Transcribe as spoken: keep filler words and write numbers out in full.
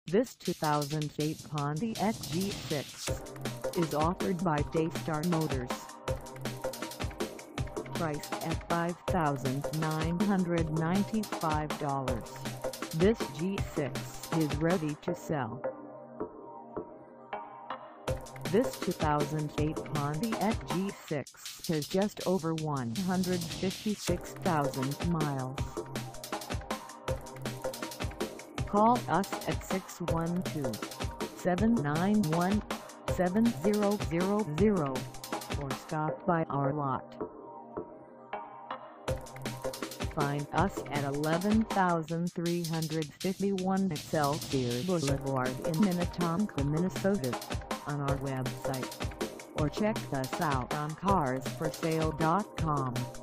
This two thousand eight Pontiac G six is offered by Daystar Motors. Priced at five thousand nine hundred ninety-five dollars, this G six is ready to sell. This two thousand eight Pontiac G six has just over one hundred fifty-six thousand miles. Call us at six one two, seven nine one, seven zero zero zero or stop by our lot. Find us at eleven thousand three hundred fifty-one Excelsior Boulevard in Minnetonka, Minnesota on our website, or check us out on cars for sale dot com.